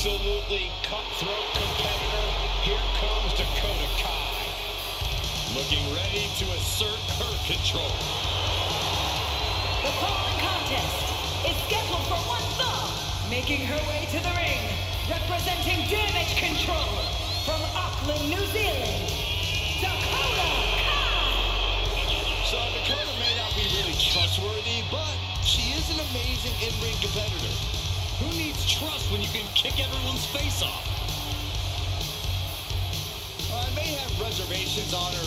absolutely cutthroat competitor. Here comes Dakota Kai. Looking ready to assert her control. The following contest is scheduled for one fall. Making her way to the ring, representing Damage Control from Auckland, New Zealand, Dakota Kai. So Dakota may not be really trustworthy, but she is an amazing in-ring competitor. Who needs trust when you can kick everyone's face off? I may have reservations on her